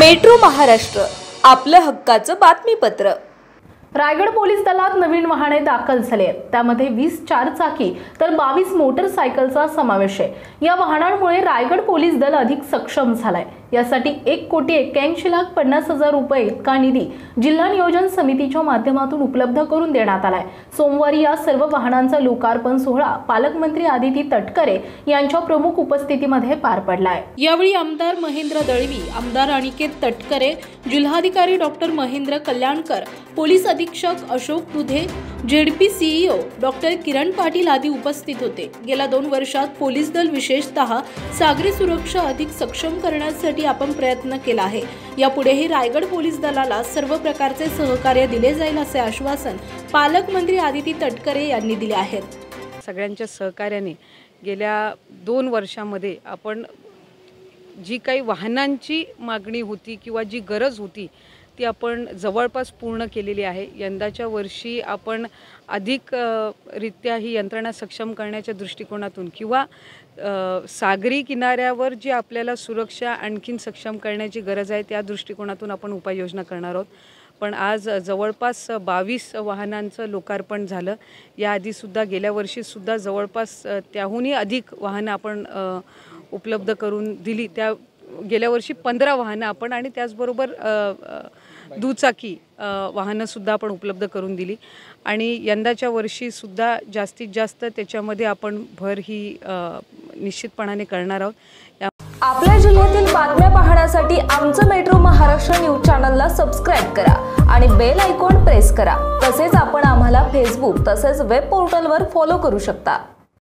Metro Maharashtra, आपलं हक्काचं बातमीपत्र। रायगड पोलीस दलात नवीन वाहने दाखल झाले आहेत। त्यामध्ये 20 चारचाकी तर 22 मोटरसायकलचा समावेश आहे। या वाहनांमुळे रायगड पोलीस दल अधिक सक्षम झालाय। यासाठी 1,81,50,000 रुपये इतका निधी जिल्हा नियोजन समितीच्या माध्यमातून उपलब्ध करून देण्यात आलाय। सोमवारी या सर्व वाहनांचा लोकार्पण सोहळा पालकमंत्री आदिती तटकरे यांच्या प्रमुख उपस्थितीमध्ये पार पडलाय। यावेळी आमदार महेंद्र दळवी, आमदार अनिकेत तटकरे, जिल्हाधिकारी डॉक्टर महेंद्र कल्याणकर, पोलीस अधीक्षक Ashok Dudhe, ZP CEO doctor Kiran Patil आदी उपस्थित होते। गेल्या 2 वर्षात पोलीस दल विशेषतः सागरी सुरक्षा अधिक सक्षम करण्यासाठी आपण प्रयत्न केला आहे। यापुढेही रायगड पोलीस दलाला सर्व प्रकारचे सहकार्य दिले जाईल असे आश्वासन पालकमंत्री आदिती तटकरे यांनी दिले आहे। सगळ्यांच्या सहकार्याने गेल्या 2 वर्षांमध्ये आपण जी काही वाहनांची मागणी होती किंवा जी गरज होती ती आपण जवळपास पूर्ण केलेली आहे। यंदाच्या वर्षी आपण अधिक रित्या ही यंत्रणा सक्षम करण्याच्या दृष्टिकोनातून किंवा सागरी किनाऱ्यावर जी आपल्याला सुरक्षा आणखीन सक्षम करण्याची गरज आहे त्या दृष्टिकोनातून आपण उपाययोजना करणार आहोत। पण आज जवळपास 22 वाहनांचं लोकार्पण झालं। याआधी सुद्धा गेल्या वर्षी सुद्धा जवळपास त्याहूनही अधिक वाहनं आपण उपलब्ध करून दिली। त्या गेल्या वर्षी 15 वाहनं आपण आणि त्याचबरोबर दुचाकी वाहनं सुद्धा आपण उपलब्ध करून दिली आणि यंदाच्या वर्षी सुद्धा जास्तीत जास्त त्याच्यामध्ये आपण भर ही निश्चितपणाने करणार आहोत। आपल्या जिल्ह्यातील बातम्या पाहण्यासाठी आमचं मेट्रो महाराष्ट्र न्यूज चॅनलला सबस्क्राइब करा आणि बेल आयकॉन प्रेस करा। तसेच आपण आम्हाला फेसबुक तसेच वेब पोर्टलवर फॉलो करू शकता।